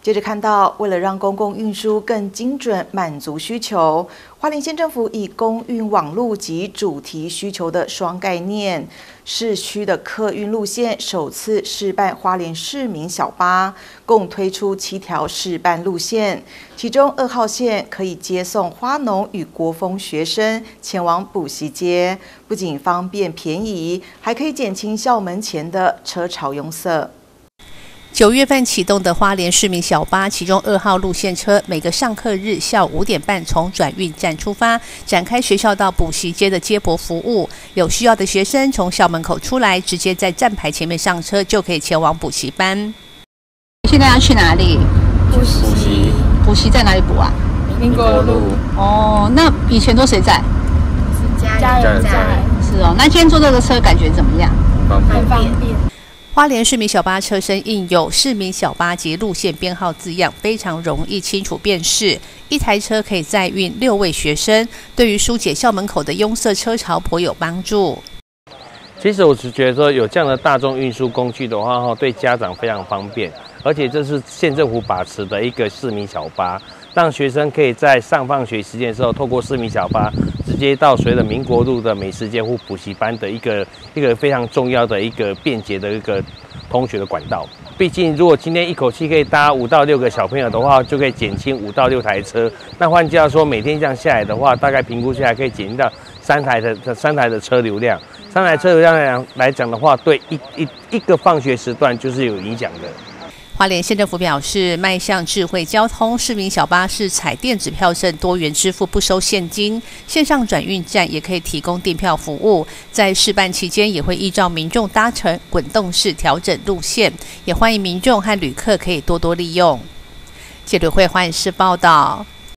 接着看到，为了让公共运输更精准满足需求，花莲县政府以公运网路及主题需求的双概念，市区的客运路线首次试办花莲市民小巴，共推出7条试办路线，其中2号线可以接送花农与国风学生前往补习街，不仅方便便宜，还可以减轻校门前的车潮拥塞。 9月份启动的花莲市民小巴，其中2号路线车，每个上课日下午5点半从转运站出发，展开学校到补习街的接驳服务。有需要的学生从校门口出来，直接在站牌前面上车，就可以前往补习班。 现在要去哪里？ 补习。 补习在哪里补啊？ 民国路。 哦，那以前都谁在？ 是家人在。 是哦，那今天坐这个车感觉怎么样？ 很方便。 花莲市民小巴车身印有市民小巴及路线编号字样，非常容易清楚辨识。一台车可以载运6位学生，对于疏解校门口的拥塞车潮颇有帮助。 其实我是觉得说，有这样的大众运输工具的话，对家长非常方便，而且这是县政府把持的一个市民小巴，让学生可以在上放学时间的时候，透过市民小巴直接到随着民国路的美食街或补习班的一个非常重要的一个便捷的一个通学的管道。毕竟，如果今天一口气可以搭5到6个小朋友的话，就可以减轻5到6台车。那换句话说，每天这样下来的话，大概评估下来可以减轻到3台的车流量。3台车流量来讲的话，对一个放学时段就是有影响的。 花莲县政府表示，迈向智慧交通，市民小巴是采电子票证多元支付，不收现金，线上转运站也可以提供订票服务。在试办期间，也会依照民众搭乘滚动式调整路线，也欢迎民众和旅客可以多多利用。记者会花莲市报道。